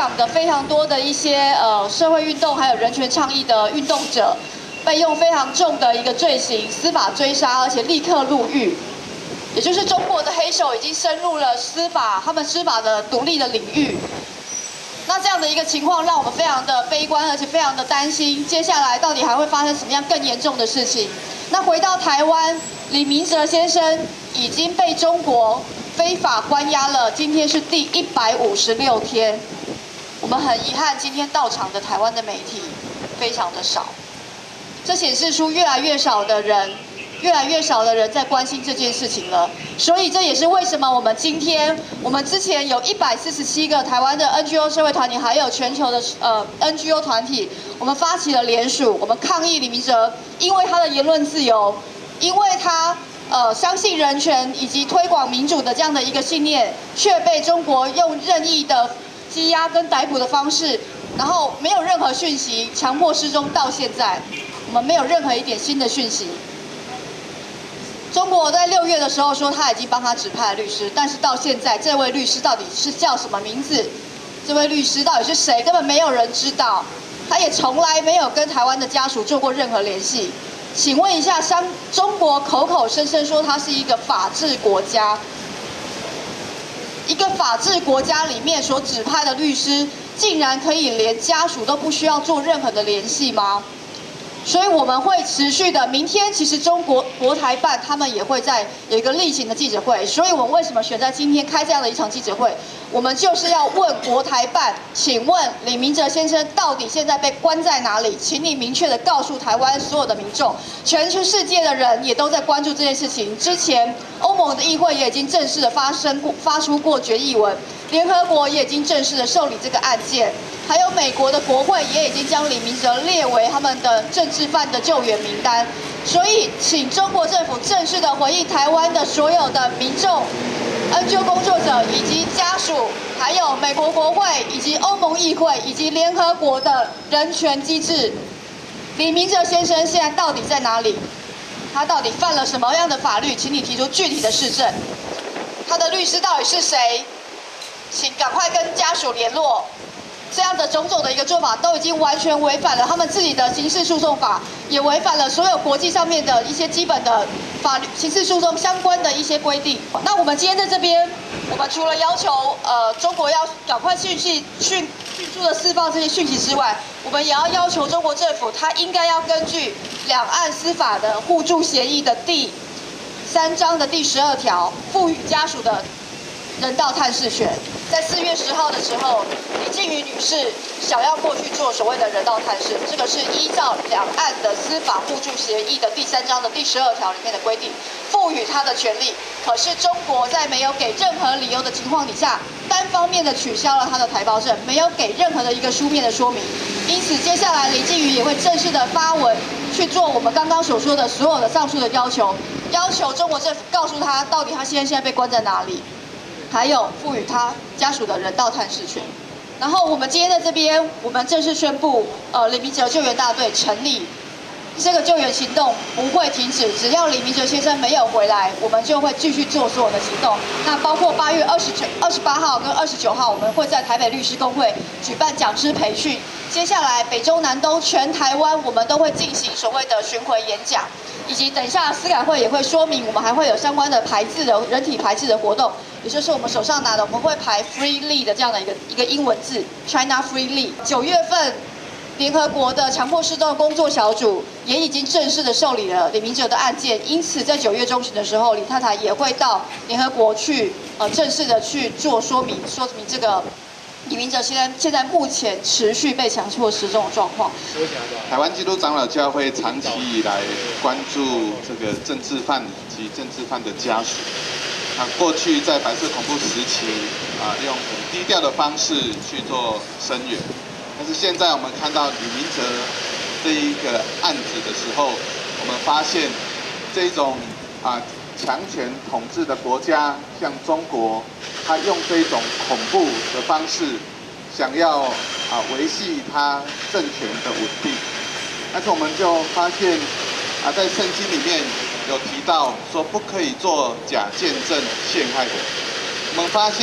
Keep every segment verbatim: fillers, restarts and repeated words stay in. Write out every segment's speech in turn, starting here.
港的非常多的一些呃社会运动还有人权倡议的运动者，被用非常重的一个罪行司法追杀，而且立刻入狱。也就是中国的黑手已经深入了司法，他们司法的独立的领域。那这样的一个情况，让我们非常的悲观，而且非常的担心，接下来到底还会发生什么样更严重的事情？那回到台湾，李明哲先生已经被中国非法关押了，今天是第一百五十六天。我们很遗憾，今天到场的台湾的媒体非常的少，这显示出越来越少的人。越来越少的人在关心这件事情了，所以这也是为什么我们今天，我们之前有一百四十七个台湾的 N G O 社会团体，还有全球的呃 N G O 团体，我们发起了联署，我们抗议李明哲，因为他的言论自由，因为他呃相信人权以及推广民主的这样的一个信念，却被中国用任意的羁押跟逮捕的方式，然后没有任何讯息，强迫失踪到现在，我们没有任何一点新的讯息。中国在六月的时候说他已经帮他指派了律师，但是到现在这位律师到底是叫什么名字？这位律师到底是谁？根本没有人知道。他也从来没有跟台湾的家属做过任何联系。请问一下，像中国口口声声说它是一个法治国家，一个法治国家里面所指派的律师，竟然可以连家属都不需要做任何的联系吗？所以我们会持续的，明天其实中国国台办他们也会在有一个例行的记者会，所以我们为什么选在今天开这样的一场记者会？我们就是要问国台办，请问李明哲先生到底现在被关在哪里？请你明确的告诉台湾所有的民众，全世界的人也都在关注这件事情。之前欧盟的议会也已经正式的发生过发出过决议文，联合国也已经正式的受理这个案件。还有美国的国会也已经将李明哲列为他们的政治犯的救援名单，所以请中国政府正式的回应台湾的所有的民众、N G O 工作者以及家属，还有美国国会以及欧盟议会以及联合国的人权机制，李明哲先生现在到底在哪里？他到底犯了什么样的法律？请你提出具体的事证。他的律师到底是谁？请赶快跟家属联络。这样的种种的一个做法都已经完全违反了他们自己的刑事诉讼法，也违反了所有国际上面的一些基本的法律、刑事诉讼相关的一些规定。那我们今天在这边，我们除了要求呃中国要赶快迅速迅迅速的释放这些讯息之外，我们也要要求中国政府，它应该要根据两岸司法的互助协议的第三章的第十二条，赋予家属的人道探视权。在四月十号的时候，李静瑜女士想要过去做所谓的人道探视，这个是依照两岸的司法互助协议的第三章的第十二条里面的规定，赋予她的权利。可是中国在没有给任何理由的情况底下，单方面的取消了她的台胞证，没有给任何的一个书面的说明。因此，接下来李静瑜也会正式的发文去做我们刚刚所说的所有的上述的要求，要求中国政府告诉她到底她现在现在被关在哪里。还有赋予他家属的人道探视权。然后我们今天在这边，我们正式宣布，呃，李明哲救援大队成立，这个救援行动不会停止，只要李明哲先生没有回来，我们就会继续做所有的行动。那包括八月二十九、二十八号跟二十九号，我们会在台北律师公会举办讲师培训。接下来北中南东全台湾，我们都会进行所谓的巡回演讲。以及等一下司改会也会说明，我们还会有相关的排字的人体排字的活动，也就是我们手上拿的，我们会排 freely 的这样的一个一个英文字 China freely。九月份，联合国的强迫失踪工作小组也已经正式的受理了李明哲的案件，因此在九月中旬的时候，李太太也会到联合国去呃正式的去做说明，说明这个。李明哲现在现在目前持续被强迫失踪的状况。 台湾基督长老教会长期以来关注这个政治犯及政治犯的家属。那过去在白色恐怖时期啊，用很低调的方式去做声援，但是现在我们看到李明哲这一个案子的时候，我们发现这种啊。强权统治的国家，像中国，他用这种恐怖的方式，想要啊维系他政权的稳定。但是我们就发现啊，在圣经里面有提到说，不可以做假见证陷害人。我们发现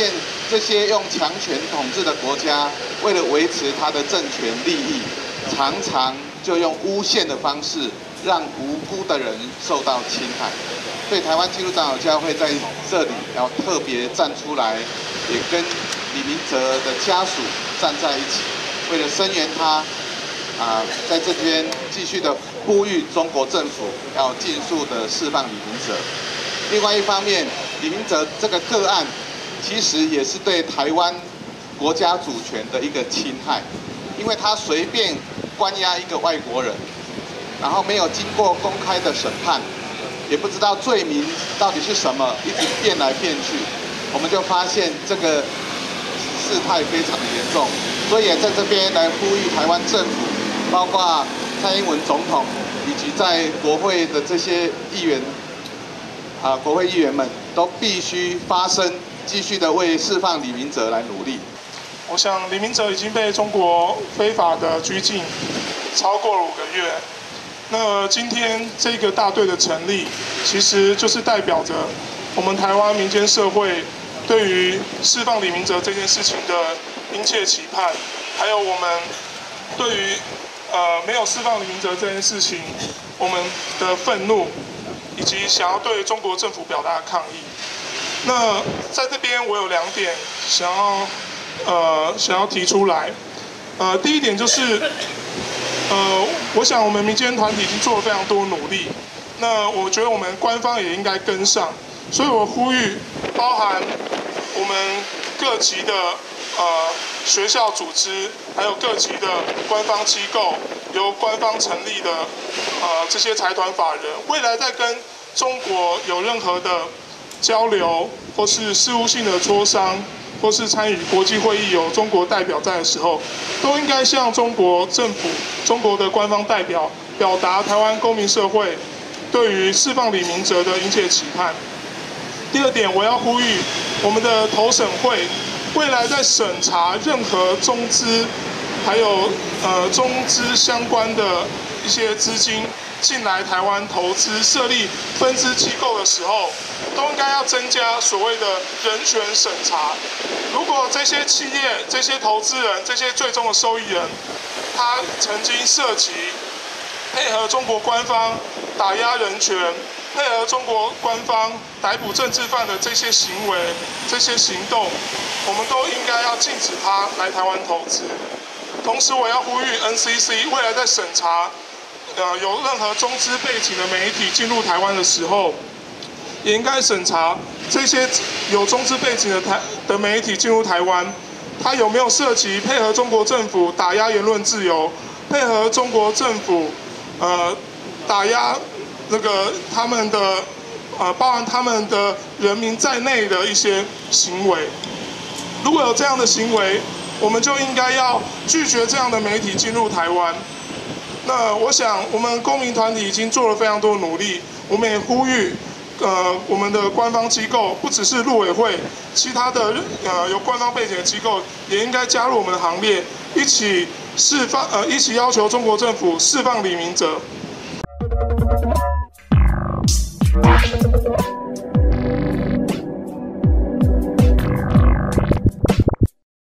这些用强权统治的国家，为了维持他的政权利益，常常就用诬陷的方式，让无辜的人受到侵害。所以台湾基督长老教会在这里要特别站出来，也跟李明哲的家属站在一起，为了声援他，啊，在这边继续的呼吁中国政府要尽速的释放李明哲。另外一方面，李明哲这个个案，其实也是对台湾国家主权的一个侵害，因为他随便关押一个外国人，然后没有经过公开的审判，也不知道罪名到底是什么，一直变来变去，我们就发现这个事态非常的严重，所以也在这边来呼吁台湾政府，包括蔡英文总统以及在国会的这些议员，啊，国会议员们都必须发声，继续的为释放李明哲来努力。 我想李明哲已经被中国非法的拘禁超过了五个月。那今天这个大队的成立，其实就是代表着我们台湾民间社会对于释放李明哲这件事情的殷切期盼，还有我们对于呃没有释放李明哲这件事情我们的愤怒，以及想要对中国政府表达抗议。那在这边我有两点想要呃想要提出来，呃第一点就是。呃，我想我们民间团体已经做了非常多努力，那我觉得我们官方也应该跟上，所以我呼吁，包含我们各级的呃学校组织，还有各级的官方机构，由官方成立的呃这些财团法人，未来在跟中国有任何的交流或是事务性的磋商，或是参与国际会议有中国代表在的时候，都应该向中国政府、中国的官方代表表达台湾公民社会对于释放李明哲的殷切期盼。第二点，我要呼吁我们的投审会未来在审查任何中资，还有呃中资相关的一些资金进来台湾投资、设立分支机构的时候，都应该要增加所谓的人权审查。如果这些企业、这些投资人、这些最终的受益人，他曾经涉及配合中国官方打压人权、配合中国官方逮捕政治犯的这些行为、这些行动，我们都应该要禁止他来台湾投资。同时，我要呼吁 N C C 未来在审查呃有任何中资背景的媒体进入台湾的时候，也应该审查这些有中资背景的台的媒体进入台湾，它有没有涉及配合中国政府打压言论自由，配合中国政府呃打压那个他们的呃包含他们的人民在内的一些行为。如果有这样的行为，我们就应该要拒绝这样的媒体进入台湾。那我想，我们公民团体已经做了非常多的努力，我们也呼吁。呃，我们的官方机构不只是陆委会，其他的呃有官方背景的机构也应该加入我们的行列，一起释放呃一起要求中国政府释放李明哲。